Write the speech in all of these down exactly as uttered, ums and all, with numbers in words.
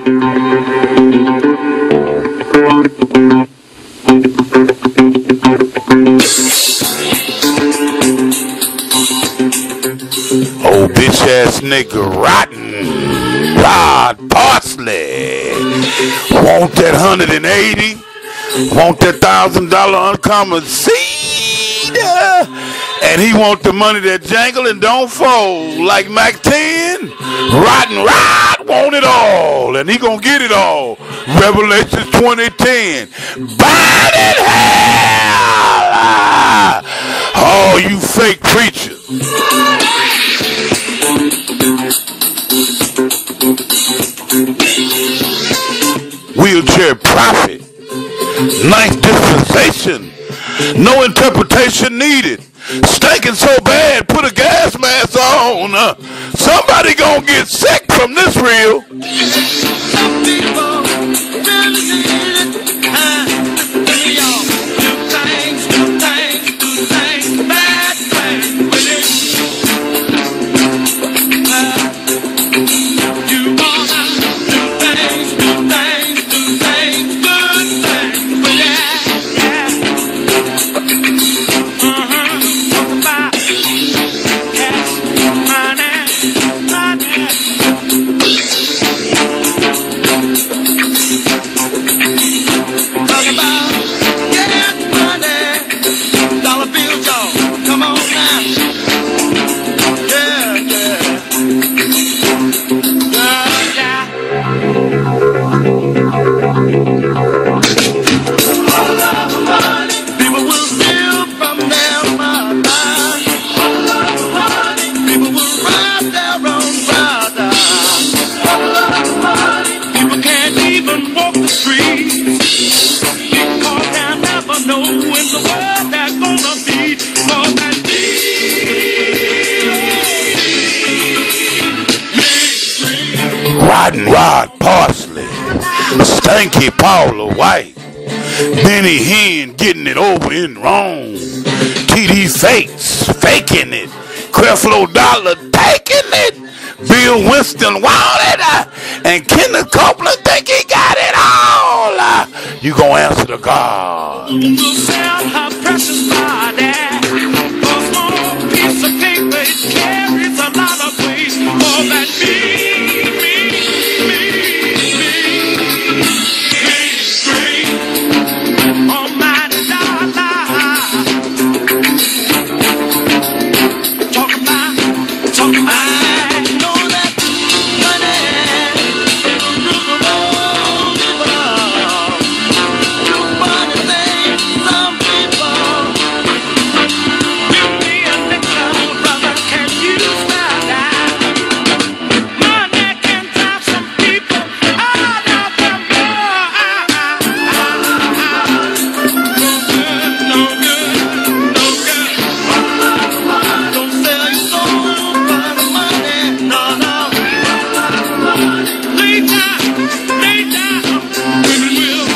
Old bitch ass nigga Rotten Rod Parsley want that hundred and eighty, want that thousand dollar uncommon seed, and he want the money that jangle and don't fold like Mac ten. Rotten Rod want it all, and he gonna get it all. Revelation twenty ten. Burn in hell, all you fake preachers. Wheelchair prophet, ninth dispensation, no interpretation needed. Stinking so bad, put a gas mask on. Uh, somebody gonna get sick from this reel. Some people really need it. Uh, y'all do things, do things, do things, bad things with it. Uh, you wanna do things, do things, do things, good things with it. Yeah. Uh-huh. Talk about cash, money, money. Talk about gas money, dollar bills, y'all. Come on now. Yeah, yeah. Yeah, yeah. People will steal from their mother. People will rob their own brother. People can't even walk the streets because they'll never know in the world they're gonna be. Cause that Rotten Rod Parsley, Stanky Paula White, Benny Hinn getting it over in Rome, T D Fakes faking it, Creflo Dollar taking it, Bill Winston wanted it, and Kenneth Copeland think he got it all. Uh, you gonna answer to God. To sell her precious body for a small piece of paper, it carries a lot of weight. For that me, me, me, me, me, almighty dollar. Talk about, talk about. I know that money rules the world. Do funny things, some people. Give me a nickel, brother, can you smile that? Money can drive some people out of the world. No good, no good, no good. Don't sell your soul for the money, no, no. Lay down, lay down, women will.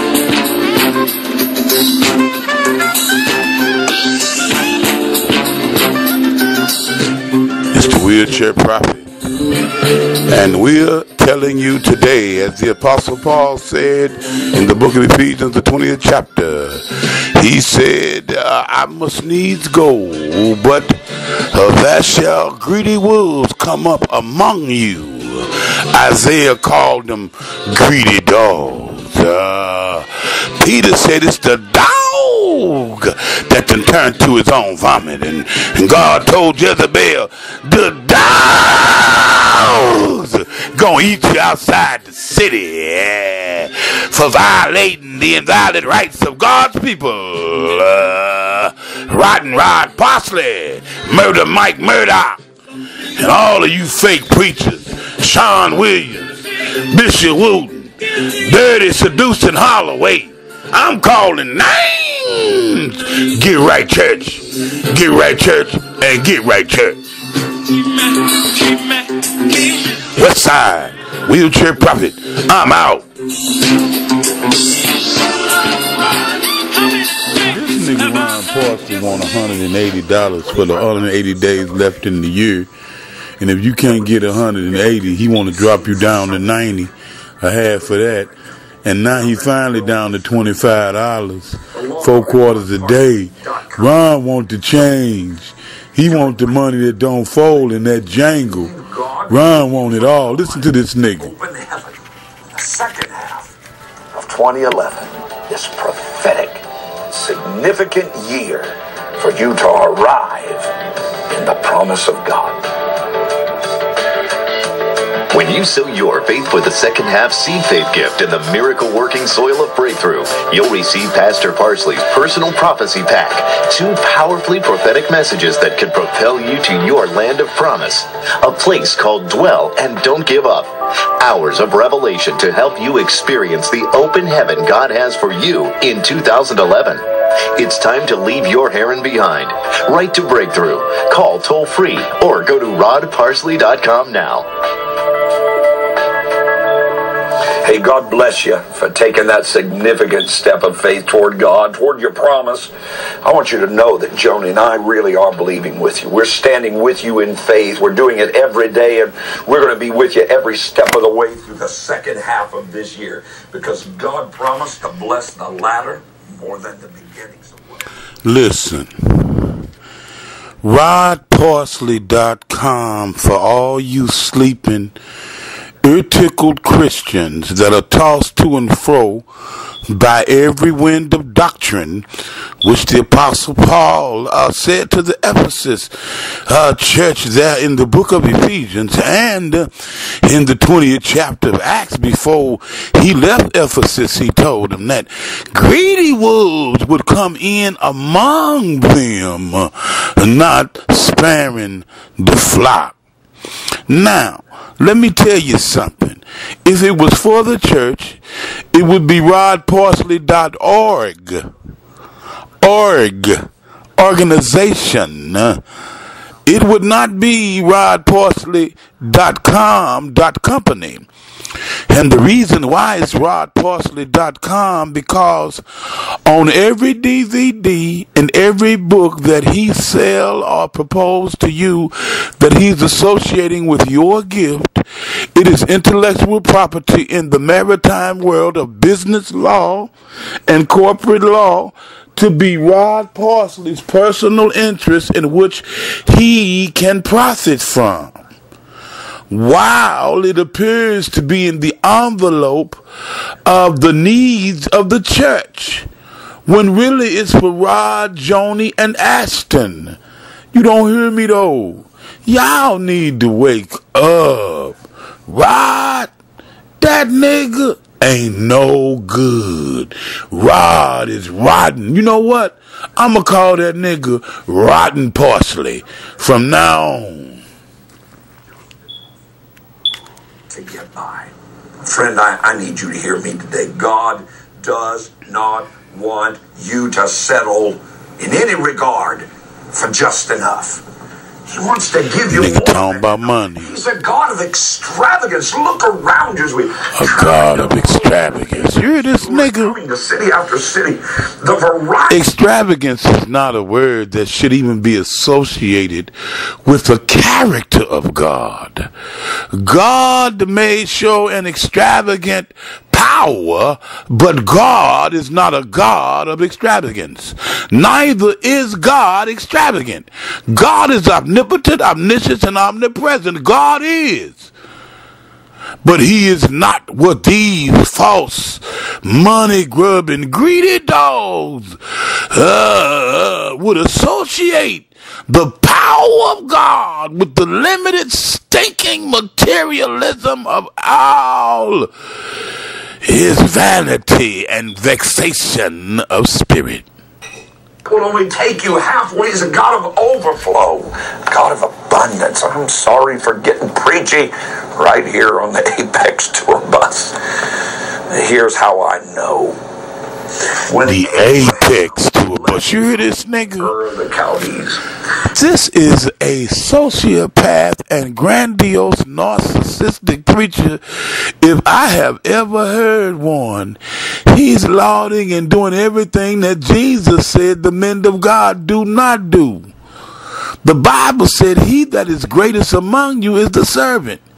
It's the Wheelchair Prophet, and we're telling you today, as the Apostle Paul said in the book of Ephesians, the twentieth chapter, he said, uh, I must needs go, but uh, there shall greedy wolves come up among you. Isaiah called them greedy dogs. Uh, Peter said it's the dog that can turn to his own vomit. And, and God told Jezebel, the dogs gonna eat you outside the city, yeah, for violating the inviolate rights of God's people. Uh, Rotten Rod Parsley, Murder Mike Murdoch, and all of you fake preachers, Sean Williams, Bishop Wooten, Dirty Seducing Holloway, I'm calling names. Get right, church. Get right, church, and get right, church. West Side, Wheelchair Prophet, I'm out. This nigga Ron Parsley want one hundred eighty dollars for the one hundred eighty days left in the year. And if you can't get one hundred eighty, he want to drop you down to ninety. a half of that. And now he finally down to twenty-five dollars, four quarters a day. Ron want to change. He want the money that don't fold in that jangle. Ron want it all. Listen to this nigga. Open heaven. The second half of twenty eleven, this prophetic, significant year for you to arrive in the promise of God. When you sow your faith with the second half seed faith gift in the miracle working soil of breakthrough, you'll receive Pastor Parsley's personal prophecy pack, two powerfully prophetic messages that can propel you to your land of promise, a place called Dwell and Don't Give Up, hours of revelation to help you experience the open heaven God has for you in two thousand eleven. It's time to leave your Heron behind. Write to Breakthrough, call toll free, or go to rod parsley dot com now. Hey, God bless you for taking that significant step of faith toward God, toward your promise. I want you to know that Joni and I really are believing with you. We're standing with you in faith. We're doing it every day, and we're going to be with you every step of the way through the second half of this year, because God promised to bless the latter more than the beginnings. Listen, rod parsley dot com for all you sleeping, ear-tickled Christians that are tossed to and fro by every wind of doctrine, which the Apostle Paul uh, said to the Ephesus uh, church there in the book of Ephesians and uh, in the twentieth chapter of Acts. Before he left Ephesus, he told them that greedy wolves would come in among them, uh, not sparing the flock. Now, let me tell you something. If it was for the church, it would be rod parsley dot org. Org. Organization. It would not be rod parsley dot com dot company. And the reason why it's rod parsley dot com, because on every D V D and every book that he sell or propose to you that he's associating with your gift, it is intellectual property in the maritime world of business law and corporate law, to be Rod Parsley's personal interest in which he can profit from, while it appears to be in the envelope of the needs of the church, when really it's for Rod, Joni, and Ashton. You don't hear me though. Y'all need to wake up. Rod, that nigga ain't no good. Rod is rotten. You know what? I'ma call that nigga Rotten Parsley from now on. To get by. Friend, I, I need you to hear me today. God does not want you to settle in any regard for just enough. He wants to give you nigga more. talking about money. He's a God of extravagance. Look around you as we a God of extravagance. You hear this nigga? Coming to city after city. The variety. Extravagance is not a word that should even be associated with the character of God. God may show an extravagant power, but God is not a God of extravagance. Neither is God extravagant. God is omnipotent, omniscient, and omnipresent. God is. But he is not what these false, money-grubbing, greedy dogs uh, would associate the power of God with the limited, stinking materialism of all his vanity and vexation of spirit. Will only take you halfway. He's a God of overflow, God of abundance. I'm sorry for getting preachy right here on the Apex Tour bus. Here's how I know. When the Apex Tour bus. You hear this nigga? The Chaldees. This is a sociopath and grandiose narcissistic preacher, if I have ever heard one. He's lauding and doing everything that Jesus said the men of God do not do. The Bible said, he that is greatest among you is the servant.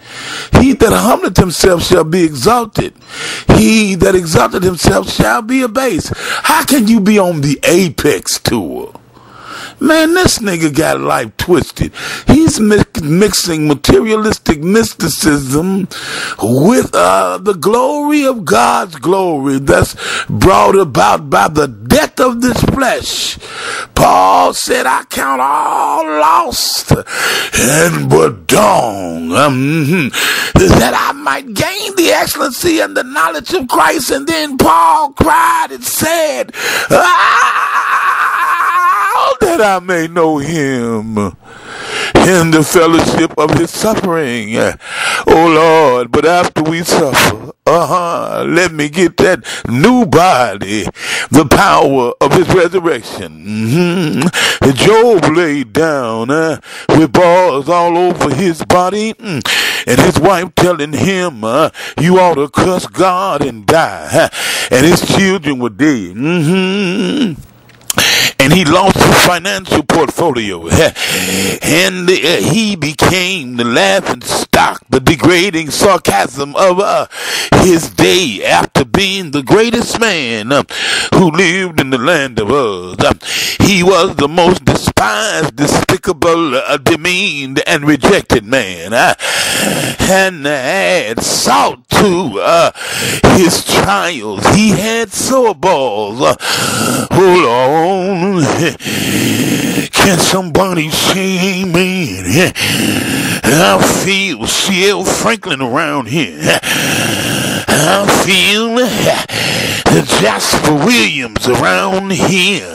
He that humbleth himself shall be exalted. He that exalted himself shall be abased. How can you be on the apex tour? Man, this nigga got life twisted. He's mi- mixing materialistic mysticism with uh, the glory of God's glory that's brought about by the death of this flesh. Paul said, I count all lost and but dawn, um, that I might gain the excellency and the knowledge of Christ. And then Paul cried and said, ah, that I may know him in the fellowship of his suffering. Oh Lord, but after we suffer, uh-huh, let me get that new body, the power of his resurrection. Mm-hmm. Job laid down uh, with bars all over his body, mm, and his wife telling him, uh, you ought to curse God and die. And his children were dead. Mm-hmm. And he lost his financial portfolio, and uh, he became the laughing stock, the degrading sarcasm of uh, his day, after being the greatest man uh, who lived in the land of Uz. Uh, he was the most despised, despicable, uh, demeaned, and rejected man, uh, and had sought to uh, his trials. He had sore balls. Uh, hold on. Can somebody say amen? I feel C L Franklin around here. I feel Jasper Williams around here.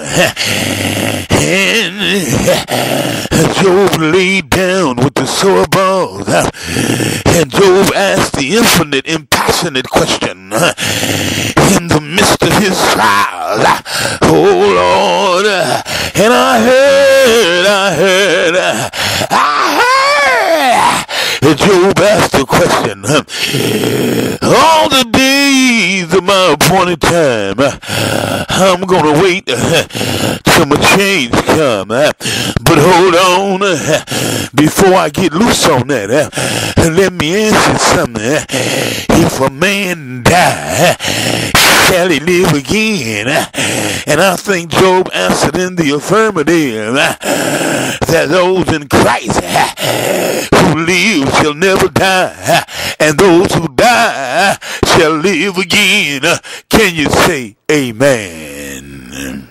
And Job laid down with the sore balls. And Job asked the infinite, impassionate question in the midst of his trials. Oh Lord, and I heard, I heard, I heard Job asked the question, all the days of my appointed time, I'm gonna wait till my change come. But hold on, before I get loose on that, let me ask you something. If a man die, shall he live again? And I think Job answered in the affirmative, that those in Christ who live shall never die, and those who die shall live again. Can you say amen?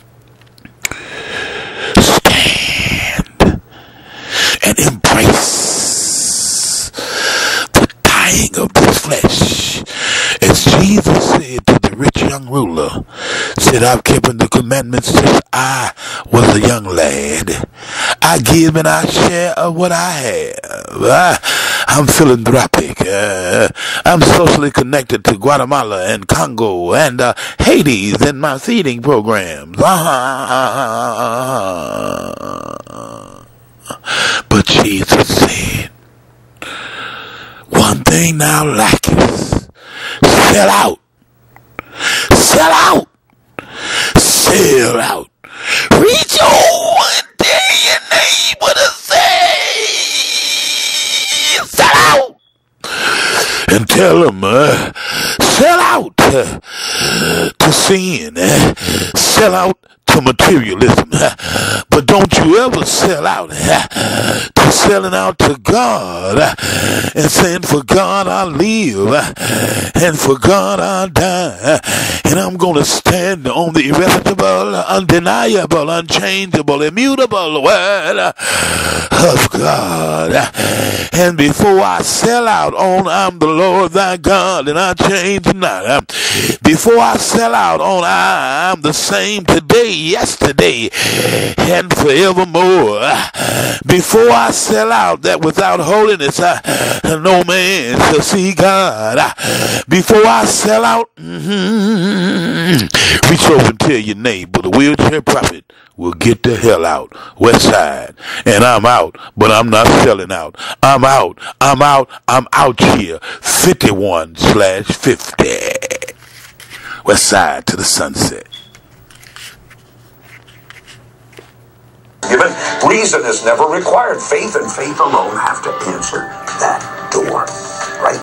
Stand and embrace the dying of this flesh. As Jesus said to the rich young ruler, said, I've kept the commandments since I was a young lad. I give and I share of what I have. I, I'm philanthropic. Uh, I'm socially connected to Guatemala and Congo and uh, Haiti in my feeding programs. Uh-huh. But Jesus said, one thing thou lackest, sell out. Sell out. Sell out. Reach over and tell your neighbor to say, sell out. And tell them, uh, sell out uh, to sin. Uh, sell out to materialism. Uh, but don't you ever sell out uh, to selling out to God uh, and saying, for God I live uh, and for God I die. Uh, and I'm going to stand on the irrevocable, undeniable, unchangeable, immutable word uh, of God. Uh, and before I sell out on I'm the Lord thy God and I change not. Uh, before I sell out on I am the same today, yesterday, and forevermore. Uh, before I sell out that without holiness uh, no man shall see God. Uh, before I sell out, mm-hmm, reach over and tell your neighbor, the wheelchair prophet will get the hell out. West Side. And I'm out, but I'm not selling out. I'm out. I'm out. I'm out here. fifty-one slash fifty. West Side to the sunset. Given reason is never required. Faith and faith alone have to answer that the one.